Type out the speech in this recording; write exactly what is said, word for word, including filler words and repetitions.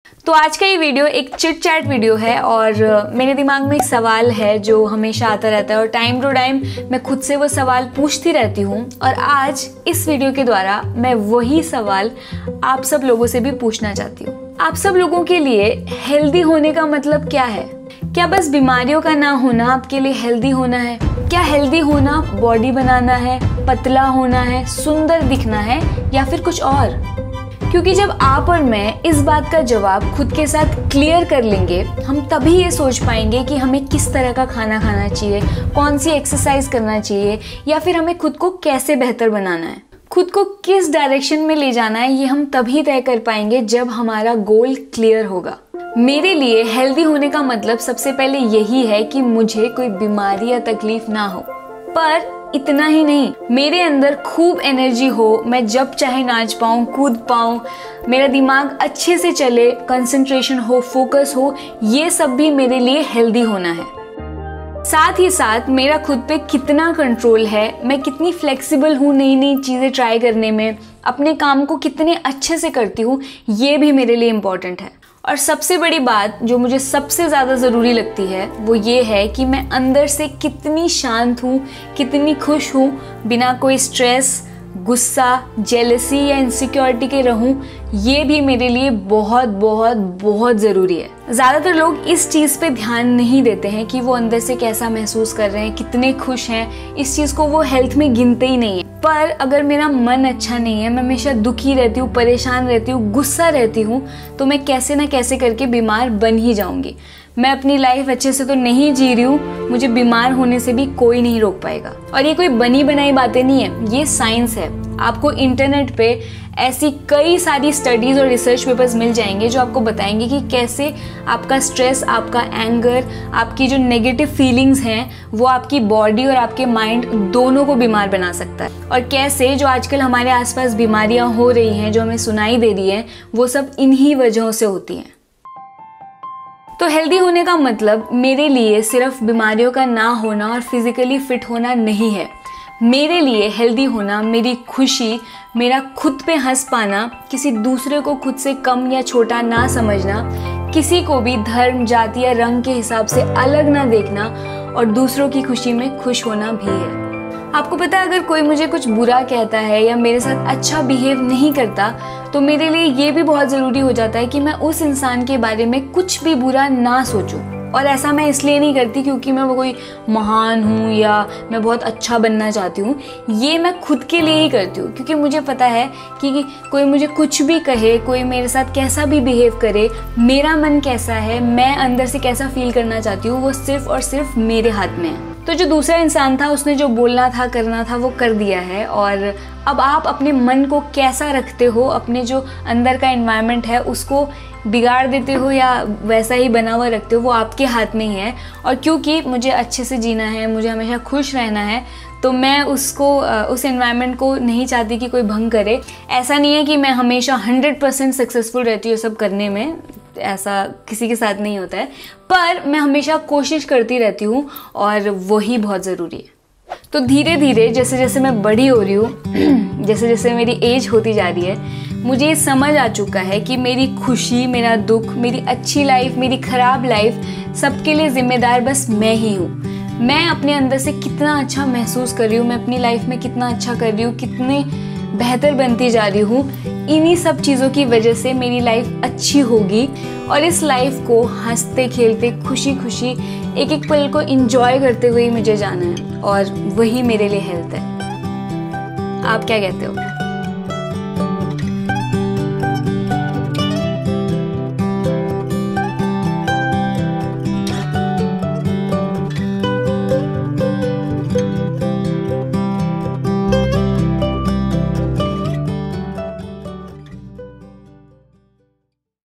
तो आज का ये वीडियो एक चिट चैट वीडियो है और मेरे दिमाग में एक सवाल है जो हमेशा आता रहता है और टाइम टू टाइम मैं खुद से वो सवाल पूछती रहती हूँ। और आज इस वीडियो के द्वारा मैं वही सवाल आप सब लोगों से भी पूछना चाहती हूँ। आप सब लोगों के लिए हेल्दी होने का मतलब क्या है? क्या बस बीमारियों का ना होना आपके लिए हेल्दी होना है? क्या हेल्दी होना बॉडी बनाना है, पतला होना है, सुंदर दिखना है या फिर कुछ और? क्योंकि जब आप और मैं इस बात का जवाब खुद के साथ क्लियर कर लेंगे, हम तभी ये सोच पाएंगे कि हमें किस तरह का खाना खाना चाहिए, कौन सी एक्सरसाइज करना चाहिए या फिर हमें खुद को कैसे बेहतर बनाना है, खुद को किस डायरेक्शन में ले जाना है। ये हम तभी तय कर पाएंगे जब हमारा गोल क्लियर होगा। मेरे लिए हेल्दी होने का मतलब सबसे पहले यही है कि मुझे कोई बीमारी या तकलीफ ना हो, पर इतना ही नहीं, मेरे अंदर खूब एनर्जी हो, मैं जब चाहे नाच पाऊँ, कूद पाऊँ, मेरा दिमाग अच्छे से चले, कंसंट्रेशन हो, फोकस हो, ये सब भी मेरे लिए हेल्दी होना है। साथ ही साथ मेरा खुद पे कितना कंट्रोल है, मैं कितनी फ्लेक्सिबल हूँ नई नई चीज़ें ट्राई करने में, अपने काम को कितने अच्छे से करती हूँ, ये भी मेरे लिए इम्पोर्टेंट है। और सबसे बड़ी बात जो मुझे सबसे ज़्यादा ज़रूरी लगती है वो ये है कि मैं अंदर से कितनी शांत हूँ, कितनी खुश हूँ, बिना कोई स्ट्रेस, गुस्सा, जेलसी या इनसिक्योरिटी के रहूँ। ये भी मेरे लिए बहुत बहुत बहुत ज़रूरी है। ज़्यादातर लोग इस चीज़ पे ध्यान नहीं देते हैं कि वो अंदर से कैसा महसूस कर रहे हैं, कितने खुश हैं। इस चीज़ को वो हेल्थ में गिनते ही नहीं है। पर अगर मेरा मन अच्छा नहीं है, मैं हमेशा दुखी रहती हूँ, परेशान रहती हूँ, गुस्सा रहती हूँ, तो मैं कैसे ना कैसे करके बीमार बन ही जाऊँगी। मैं अपनी लाइफ अच्छे से तो नहीं जी रही हूँ, मुझे बीमार होने से भी कोई नहीं रोक पाएगा। और ये कोई बनी बनाई बातें नहीं है, ये साइंस है। आपको इंटरनेट पे ऐसी कई सारी स्टडीज़ और रिसर्च पेपर्स मिल जाएंगे जो आपको बताएंगे कि कैसे आपका स्ट्रेस, आपका एंगर, आपकी जो नेगेटिव फीलिंग्स हैं वो आपकी बॉडी और आपके माइंड दोनों को बीमार बना सकता है। और कैसे जो आजकल हमारे आसपास बीमारियां हो रही हैं, जो हमें सुनाई दे रही हैं, वो सब इन्हीं वजहों से होती हैं। तो हेल्दी होने का मतलब मेरे लिए सिर्फ बीमारियों का ना होना और फिजिकली फिट होना नहीं है। मेरे लिए हेल्दी होना मेरी खुशी, मेरा खुद पे हंस पाना, किसी दूसरे को खुद से कम या छोटा ना समझना, किसी को भी धर्म, जाति या रंग के हिसाब से अलग ना देखना और दूसरों की खुशी में खुश होना भी है। आपको पता है, अगर कोई मुझे कुछ बुरा कहता है या मेरे साथ अच्छा बिहेव नहीं करता तो मेरे लिए ये भी बहुत ज़रूरी हो जाता है कि मैं उस इंसान के बारे में कुछ भी बुरा ना सोचूं। और ऐसा मैं इसलिए नहीं करती क्योंकि मैं वो कोई महान हूँ या मैं बहुत अच्छा बनना चाहती हूँ। ये मैं खुद के लिए ही करती हूँ क्योंकि मुझे पता है कि कोई मुझे कुछ भी कहे, कोई मेरे साथ कैसा भी बिहेव करे, मेरा मन कैसा है, मैं अंदर से कैसा फील करना चाहती हूँ, वो सिर्फ और सिर्फ मेरे हाथ में है। तो जो दूसरा इंसान था उसने जो बोलना था, करना था, वो कर दिया है। और अब आप अपने मन को कैसा रखते हो, अपने जो अंदर का एनवायरनमेंट है उसको बिगाड़ देते हो या वैसा ही बना हुआ रखते हो, वो आपके हाथ में ही है। और क्योंकि मुझे अच्छे से जीना है, मुझे हमेशा खुश रहना है, तो मैं उसको उस एनवायरनमेंट को नहीं चाहती कि कोई भंग करे। ऐसा नहीं है कि मैं हमेशा हंड्रेड परसेंट सक्सेसफुल रहती हूँ सब करने में, ऐसा किसी के साथ नहीं होता है, पर मैं हमेशा कोशिश करती रहती हूँ और वही बहुत ज़रूरी है। तो धीरे धीरे जैसे जैसे मैं बड़ी हो रही हूँ, जैसे जैसे मेरी एज होती जा रही है, मुझे ये समझ आ चुका है कि मेरी खुशी, मेरा दुख, मेरी अच्छी लाइफ, मेरी ख़राब लाइफ, सबके लिए ज़िम्मेदार बस मैं ही हूँ। मैं अपने अंदर से कितना अच्छा महसूस कर रही हूँ, मैं अपनी लाइफ में कितना अच्छा कर रही हूँ, कितने बेहतर बनती जा रही हूँ, इन्हीं सब चीज़ों की वजह से मेरी लाइफ अच्छी होगी। और इस लाइफ को हंसते खेलते, खुशी खुशी, एक एक पल को एंजॉय करते हुए मुझे जाना है और वही मेरे लिए हेल्थ है। आप क्या कहते हो?